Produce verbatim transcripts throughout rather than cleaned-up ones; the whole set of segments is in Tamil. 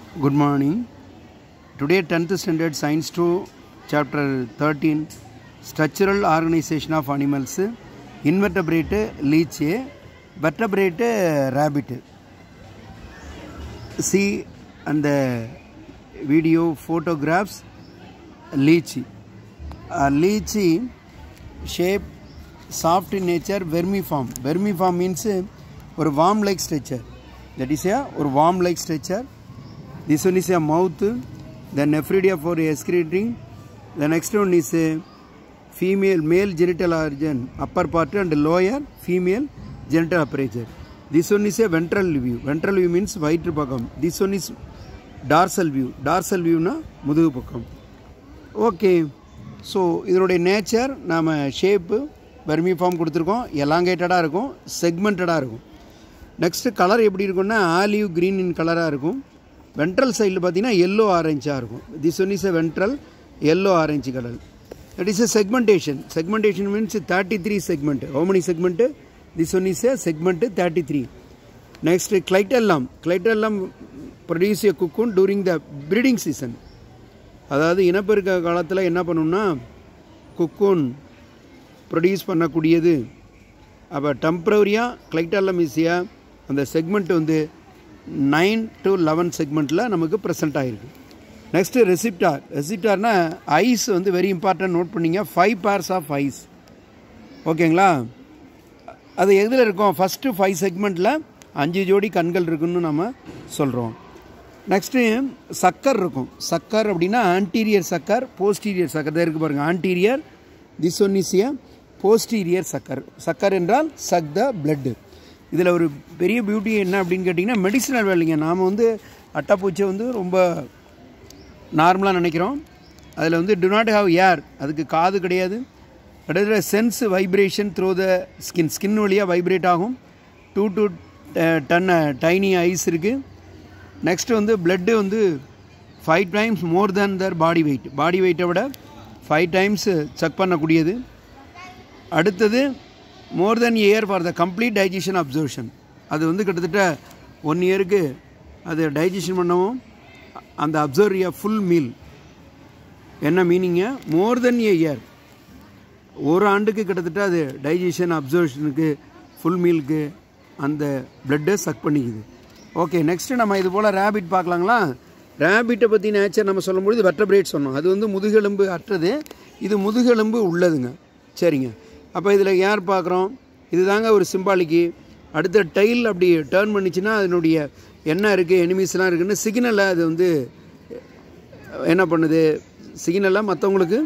Good morning. Today tenth standard science two chapter thirteen structural organization of animals, invertebrate leech, vertebrate rabbit. See and the video photographs leech. Uh, leech shape soft in nature, vermiform. Vermiform means or worm like structure. That is a or worm like structure. This one is a mouth, the nephridia for excreting. The next one is a female, male genital organ, upper part and lower female genital apparatus. This one is a ventral view. Ventral view means white pakam. This one is dorsal view. Dorsal view na mudugu pakam. Okay. So, this nature, nama shape, vermiform kuduthirukkom, elongated ah irukum, segmented ah irukum. Next color eppadi irukumna olive green in color ah irukum. Ventral side pathina yellow orange ah irukum. This one is a ventral yellow orange color. That is a segmentation. Segmentation means thirty-three segment. How many segment? This one is a segment thirty-three. Next clitellum. Clitellum produce a cocoon during the breeding season. அதாவது இனப்பெருக்க காலத்தில் என்ன பண்ணுன்னா குக்கூன் ப்ரொடியூஸ் பண்ணக்கூடியது. அப்போ டெம்பரரியாக கிளைட்டல்லம் ஈஸியா அந்த செக்மெண்ட் வந்து நைன் டு லெவன் செக்மெண்ட்டில் நமக்கு ப்ரெசென்ட் ஆகிருக்கு. Next receptor. ரெசிப்டார்னா ஐஸ் வந்து வெரி இம்பார்ட்டன்ட் நோட் பண்ணிங்க. Five pairs of eyes. ஓகேங்களா? அது எதில் இருக்கும்? ஃபஸ்ட்டு ஃபைவ் செக்மெண்ட்டில் அஞ்சு ஜோடி கண்கள் இருக்குன்னு நம்ம சொல்கிறோம். நெக்ஸ்ட்டு சக்கர் இருக்கும். சக்கர் அப்படின்னா ஆன்டீரியர் சக்கர், போஸ்டீரியர் சக்கர் தான் இருக்குது பாருங்கள். Anterior, this one is a posterior sucker. Sucker என்றால் சக் த பிளட்டு. இதில் ஒரு பெரிய பியூட்டி என்ன அப்படின்னு கேட்டிங்கன்னா மெடிசினல் வேலைங்க. நாம் வந்து அட்டைப்பூச்சை வந்து ரொம்ப நார்மலாக நினைக்கிறோம். அதில் வந்து டு நாட் ஹாவ் ஏர், அதுக்கு காது கிடையாது. அடுத்த sense vibration through the skin. Skin வழியாக வைப்ரேட் ஆகும். Two to ten tiny eyes இருக்குது. நெக்ஸ்ட்டு வந்து பிளட்டு வந்து five times more than the body weight. Body வெயிட்டை விட ஃபைவ் டைம்ஸ் செக் பண்ணக்கூடியது. அடுத்தது more than ear for the complete digestion observation. அது வந்து கிட்டத்தட்ட ஒன் இயருக்கு அது டைஜஷன் பண்ணவும் அந்த அப்சர்வ் எ ஃபுல் மீல். என்ன மீனிங்க? மோர் தென் ஏ இயர், ஒரு ஆண்டுக்கு கிட்டத்தட்ட அது டைஜஷன் அப்சர்வேஷனுக்கு ஃபுல் மீலுக்கு அந்த பிளட்டை சக் பண்ணிக்குது. ஓகே, நெக்ஸ்ட்டு நம்ம இது போல் ரேபிட் பார்க்கலாங்களா? ரேபிட்டை பற்றி நேச்சர் நம்ம சொல்லும்பொழுது வெர்டபிரேட் சொன்னோம். அது வந்து முதுகெலும்பு அற்றது, இது முதுகெலும்பு உள்ளதுங்க. சரிங்க. அப்போ இதில் யார் பார்க்குறோம்? இது தாங்க ஒரு சிம்பாலிக்கு. அடுத்த டைல் அப்படி டேர்ன் பண்ணிச்சுன்னா அதனுடைய என்ன இருக்குது, எனிமீஸ்லாம் இருக்குதுன்னு சிக்னலை அது வந்து என்ன பண்ணுது, சிக்னலாக மற்றவங்களுக்கு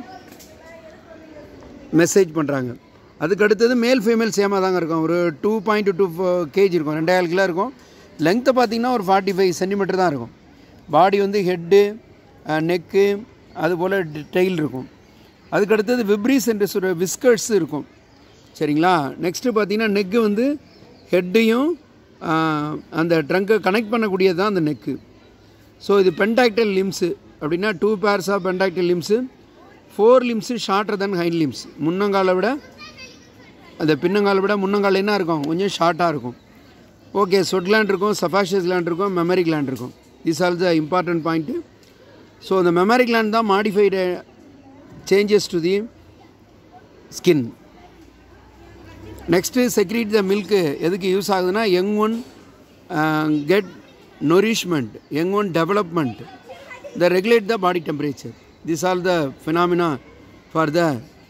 மெசேஜ் பண்ணுறாங்க. அதுக்கு அடுத்தது மேல் ஃபீமேல் சேமாக தாங்க இருக்கும். ஒரு டூ பாயிண்ட் டூ கேஜி இருக்கும், ரெண்டாயிரம் கிலோ இருக்கும். லெங்க்த்தை பார்த்திங்கன்னா ஒரு ஃபார்ட்டி ஃபைவ் சென்டிமீட்டர் தான் இருக்கும். பாடி வந்து ஹெட்டு, நெக்கு, அதுபோல் டெயில் இருக்கும். அதுக்கடுத்தது விப்ரீஸ் என்று சொல்கிற விஸ்கர்ஸ் இருக்கும். சரிங்களா? நெக்ஸ்ட்டு பார்த்திங்கன்னா நெக்கு வந்து ஹெட்டையும் அந்த ட்ரங்கை கனெக்ட் பண்ணக்கூடியது தான் அந்த நெக்கு. ஸோ இது பென்டாக்டல் லிம்ஸு அப்படின்னா two pairs of pentadactyl limbs. Four limbs shorter than hind limbs. முன்னங்காலை விட அந்த பின்னங்காலை விட முன்னங்கால் என்ன இருக்கும், கொஞ்சம் ஷார்ட்டாக இருக்கும். ஓகே, ஸ்வெட் கிளாண்ட் இருக்கும், சஃபாஷியஸ் கிளாண்ட் இருக்கும், மெமரி கிளாண்ட் இருக்கும். This all the important point. So இந்த மெமரி கிளாண்ட் தான் modified changes to the skin. Next secrete the milk எதுக்கு யூஸ் ஆகுதுன்னா young one get nourishment, young one development, the regulate the body temperature. This all the phenomena for the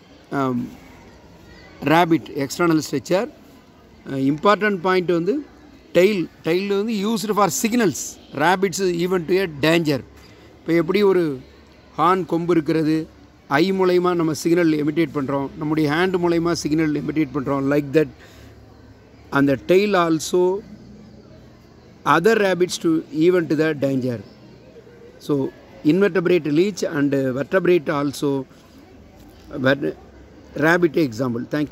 rabbit external structure. Important point வந்து டெயில். டெயில் வந்து used for signals. Rabbits even to a danger. இப்போ எப்படி ஒரு ஹார்ன் கொம்பு இருக்கிறது, ஐ மூலயமா நம்ம சிக்னல் எமிட்டேட் பண்ணுறோம், நம்முடைய ஹேண்ட் மூலயமா சிக்னல் எமிட்டேட் பண்ணுறோம், லைக் தட் அந்த tail also other rabbits to even to the danger. So invertebrate leech and vertebrate also rabbit example. Thank you.